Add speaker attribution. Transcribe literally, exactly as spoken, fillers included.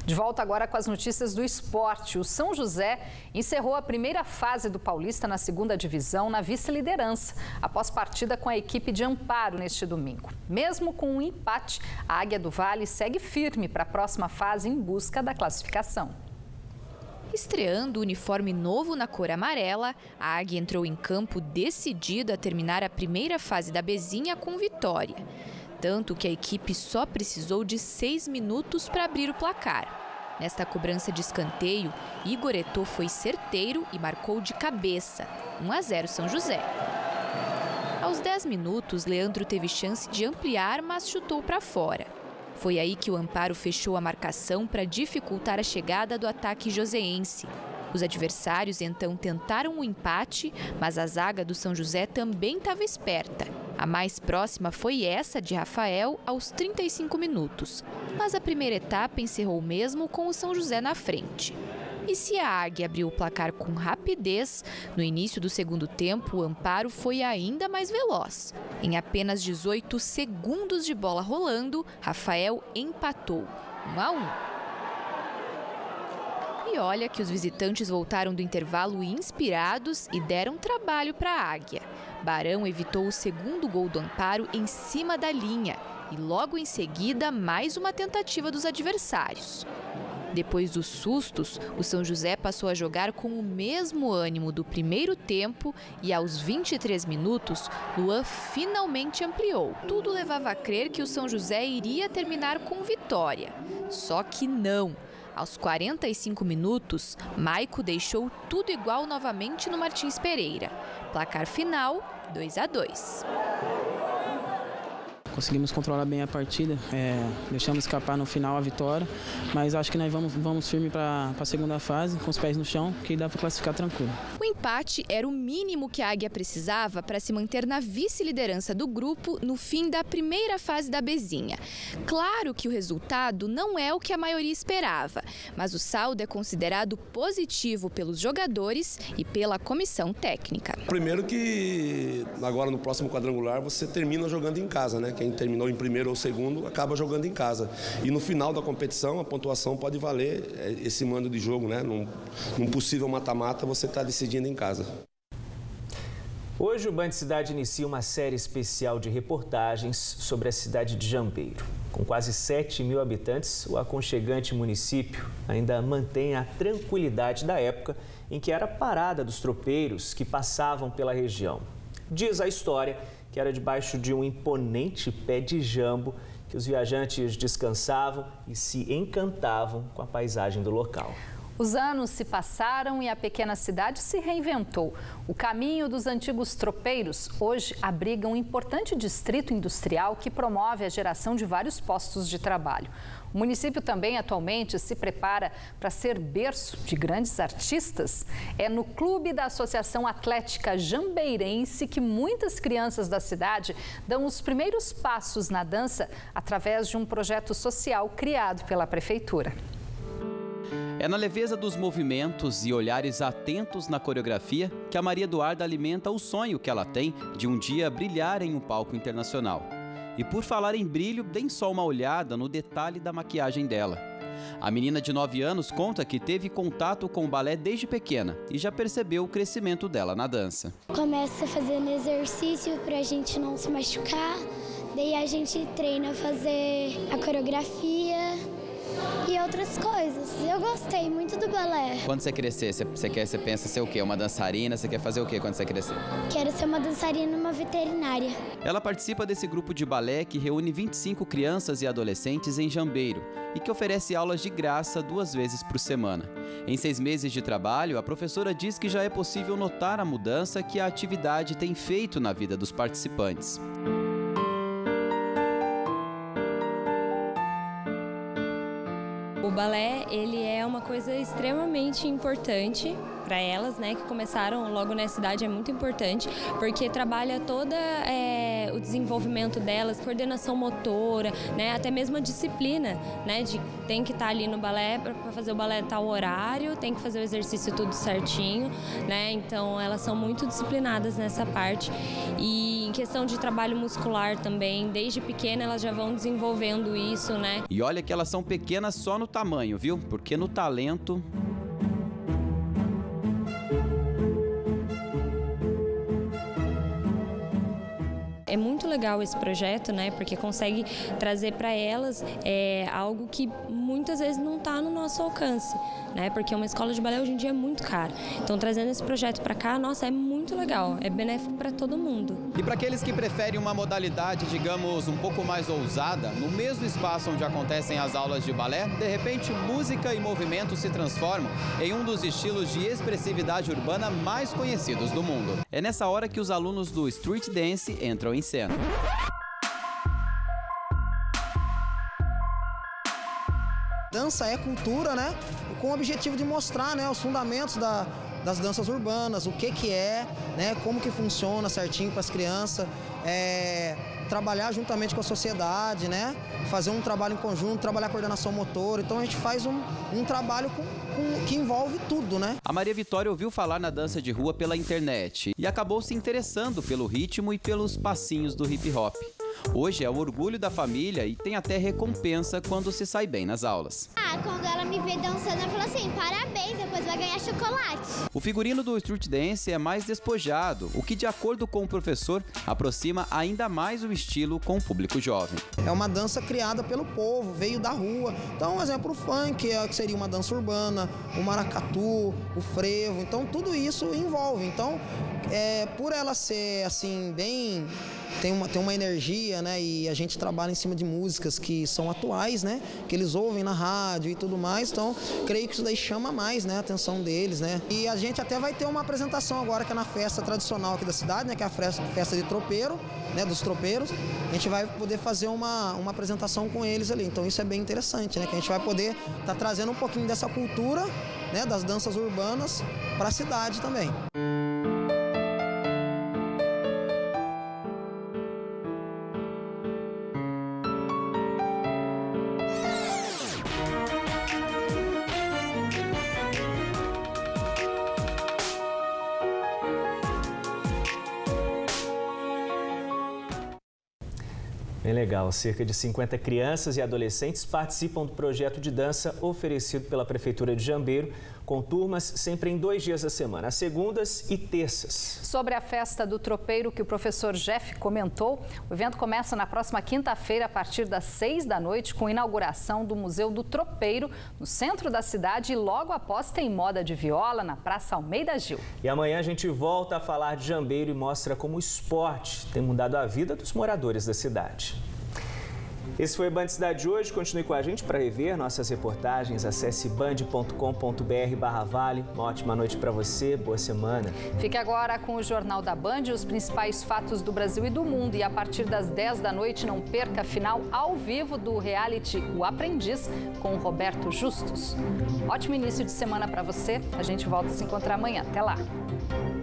Speaker 1: De volta agora com as notícias do esporte. O São José encerrou a primeira fase do Paulista na segunda divisão na vice-liderança, após partida com a equipe de Amparo neste domingo. Mesmo com um empate, a Águia do Vale segue firme para a próxima fase em busca da classificação.
Speaker 2: Estreando o uniforme novo na cor amarela, a Águia entrou em campo decidida a terminar a primeira fase da Bezinha com vitória. Tanto que a equipe só precisou de seis minutos para abrir o placar. Nesta cobrança de escanteio, Igor Eto'o foi certeiro e marcou de cabeça, um a zero São José. Aos dez minutos, Leandro teve chance de ampliar, mas chutou para fora. Foi aí que o Amparo fechou a marcação para dificultar a chegada do ataque joseense. Os adversários então tentaram o empate, mas a zaga do São José também estava esperta. A mais próxima foi essa de Rafael aos trinta e cinco minutos. Mas a primeira etapa encerrou mesmo com o São José na frente. E se a Águia abriu o placar com rapidez, no início do segundo tempo, o Amparo foi ainda mais veloz. Em apenas dezoito segundos de bola rolando, Rafael empatou, um a um. E olha que os visitantes voltaram do intervalo inspirados e deram trabalho para a Águia. Barão evitou o segundo gol do Amparo em cima da linha e logo em seguida mais uma tentativa dos adversários. Depois dos sustos, o São José passou a jogar com o mesmo ânimo do primeiro tempo e aos vinte e três minutos, Luan finalmente ampliou. Tudo levava a crer que o São José iria terminar com vitória. Só que não. Aos quarenta e cinco minutos, Maico deixou tudo igual novamente no Martins Pereira. Placar final, dois a dois.
Speaker 3: Conseguimos controlar bem a partida, é, deixamos escapar no final a vitória, mas acho que nós vamos, vamos firme para a segunda fase, com os pés no chão, que dá para classificar tranquilo.
Speaker 2: O empate era o mínimo que a Águia precisava para se manter na vice-liderança do grupo no fim da primeira fase da Bezinha. Claro que o resultado não é o que a maioria esperava, mas o saldo é considerado positivo pelos jogadores e pela comissão técnica.
Speaker 4: Primeiro que agora no próximo quadrangular você termina jogando em casa, né? Quem terminou em primeiro ou segundo acaba jogando em casa. E no final da competição a pontuação pode valer esse mando de jogo, né? Num, num possível mata-mata você está decidindo em casa.
Speaker 5: Hoje o Band Cidade inicia uma série especial de reportagens sobre a cidade de Jambeiro. Com quase sete mil habitantes, o aconchegante município ainda mantém a tranquilidade da época em que era a parada dos tropeiros que passavam pela região. Diz a história que era debaixo de um imponente pé de jambo que os viajantes descansavam e se encantavam com a paisagem do local.
Speaker 1: Os anos se passaram e a pequena cidade se reinventou. O caminho dos antigos tropeiros hoje abriga um importante distrito industrial que promove a geração de vários postos de trabalho. O município também atualmente se prepara para ser berço de grandes artistas. É no clube da Associação Atlética Jambeirense que muitas crianças da cidade dão os primeiros passos na dança através de um projeto social criado pela prefeitura.
Speaker 6: É na leveza dos movimentos e olhares atentos na coreografia que a Maria Eduarda alimenta o sonho que ela tem de um dia brilhar em um palco internacional. E por falar em brilho, deem só uma olhada no detalhe da maquiagem dela. A menina de nove anos conta que teve contato com o balé desde pequena e já percebeu o crescimento dela na dança.
Speaker 7: Começa fazendo exercício para a gente não se machucar, daí a gente treina a fazer a coreografia e outras coisas. Eu gostei muito do balé.
Speaker 6: Quando você crescer, você, você, quer, você pensa ser o quê? Uma dançarina? Você quer fazer o quê quando você crescer?
Speaker 7: Quero ser uma dançarina numa veterinária.
Speaker 6: Ela participa desse grupo de balé que reúne vinte e cinco crianças e adolescentes em Jambeiro e que oferece aulas de graça duas vezes por semana. Em seis meses de trabalho, a professora diz que já é possível notar a mudança que a atividade tem feito na vida dos participantes.
Speaker 8: O balé, ele é uma coisa extremamente importante para elas, né, que começaram logo nessa idade, é muito importante, porque trabalha todo é, o desenvolvimento delas, coordenação motora, né, até mesmo a disciplina, né, de tem que estar ali no balé, para fazer o balé tal horário, tem que fazer o exercício tudo certinho, né, então elas são muito disciplinadas nessa parte e questão de trabalho muscular também, desde pequena elas já vão desenvolvendo isso, né?
Speaker 6: E olha que elas são pequenas só no tamanho, viu? Porque no talento...
Speaker 8: É muito legal esse projeto, né? Porque consegue trazer para elas é, algo que muitas vezes não está no nosso alcance, né? Porque uma escola de balé hoje em dia é muito cara. Então, trazendo esse projeto para cá, nossa, é muito legal, é benéfico para todo mundo.
Speaker 6: E para aqueles que preferem uma modalidade, digamos, um pouco mais ousada, no mesmo espaço onde acontecem as aulas de balé, de repente, música e movimento se transformam em um dos estilos de expressividade urbana mais conhecidos do mundo. É nessa hora que os alunos do Street Dance entram em cena.
Speaker 9: Dança é cultura, né? Com o objetivo de mostrar, né, os fundamentos da, das danças urbanas, o que que é, né, como que funciona certinho para as crianças, é, trabalhar juntamente com a sociedade, né, fazer um trabalho em conjunto, trabalhar a coordenação motora. Então a gente faz um, um trabalho com, com, que envolve tudo, né?
Speaker 6: A Maria Vitória ouviu falar na dança de rua pela internet e acabou se interessando pelo ritmo e pelos passinhos do hip hop. Hoje é o orgulho da família e tem até recompensa quando se sai bem nas aulas.
Speaker 7: Ah, quando ela me vê dançando, ela falou assim, parabéns, depois vai ganhar chocolate.
Speaker 6: O figurino do Street Dance é mais despojado, o que, de acordo com o professor, aproxima ainda mais o estilo com o público jovem.
Speaker 9: É uma dança criada pelo povo, veio da rua. Então, um exemplo, o funk, que seria uma dança urbana, o maracatu, o frevo. Então, tudo isso envolve. Então, é, por ela ser, assim, bem... Tem uma, tem uma energia, né? E a gente trabalha em cima de músicas que são atuais, né? Que eles ouvem na rádio e tudo mais. Então, creio que isso daí chama mais, né, a atenção deles, né? E a gente até vai ter uma apresentação agora que é na festa tradicional aqui da cidade, né? Que é a festa, festa de tropeiro, né? Dos tropeiros. A gente vai poder fazer uma, uma apresentação com eles ali. Então, isso é bem interessante, né? Que a gente vai poder estar tá trazendo um pouquinho dessa cultura, né? Das danças urbanas para a cidade também.
Speaker 5: Bem legal, cerca de cinquenta crianças e adolescentes participam do projeto de dança oferecido pela Prefeitura de Jambeiro, com turmas sempre em dois dias da semana, às segundas e terças.
Speaker 1: Sobre a festa do tropeiro que o professor Jeff comentou, o evento começa na próxima quinta-feira, a partir das seis da noite, com inauguração do Museu do Tropeiro, no centro da cidade, e logo após tem moda de viola na Praça Almeida Gil.
Speaker 5: E amanhã a gente volta a falar de Jambeiro e mostra como o esporte tem mudado a vida dos moradores da cidade. Esse foi o Band Cidade de hoje. Continue com a gente para rever nossas reportagens. Acesse band ponto com ponto br barra vale. Uma ótima noite para você. Boa semana.
Speaker 1: Fique agora com o Jornal da Band e os principais fatos do Brasil e do mundo. E a partir das dez da noite, não perca a final ao vivo do reality O Aprendiz com o Roberto Justus. Ótimo início de semana para você. A gente volta a se encontrar amanhã. Até lá.